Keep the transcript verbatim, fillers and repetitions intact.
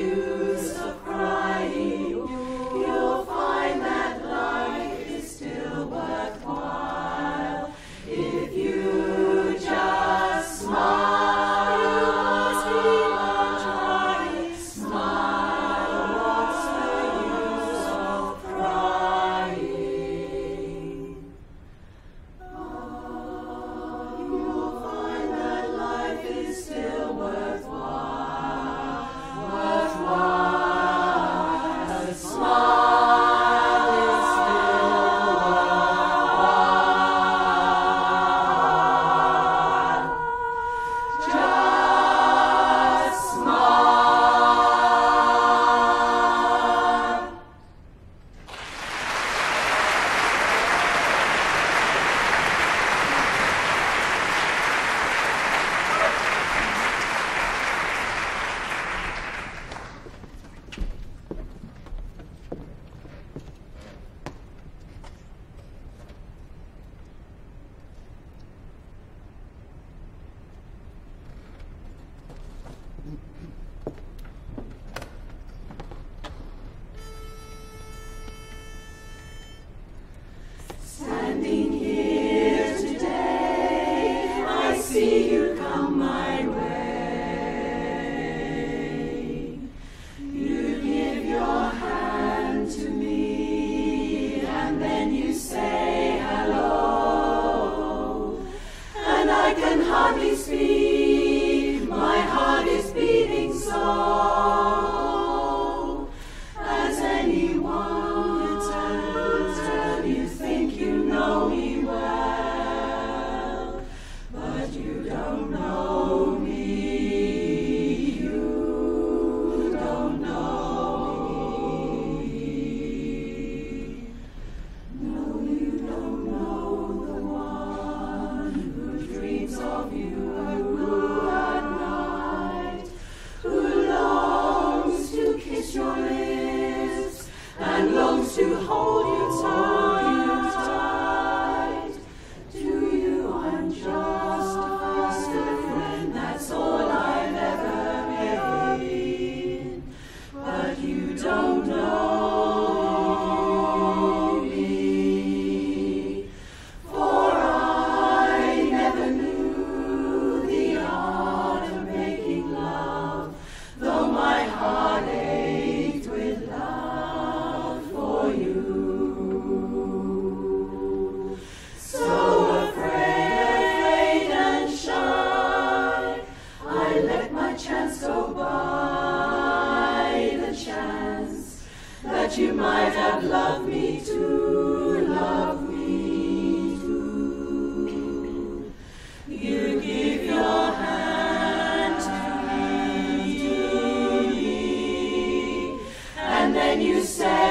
use of crying, you'll find that life is still worthwhile if you just smile. You must keep on trying. Smile, what's the use of crying? Oh, you'll find that life is still worthwhile. Worthwhile. A smile is still worthwhile. Just smile. Standing here today, I see you come my way. You give your hand to me, and then you say hello. And I can hardly speak, my heart is beating so. As anyone would tell, you think you know me well, but you don't know me. You don't know me. No, you don't know the one who dreams of you at night, who longs to kiss your lips and longs to hold you tight. To you I'm just a friend, that's all I've ever been. But you don't know me, for I never knew the art of making love, though my heart ached with love for you. So afraid and shy, I let my chance go by, the chance that you might have loved me too, love me too. You give your hand to me, and then you say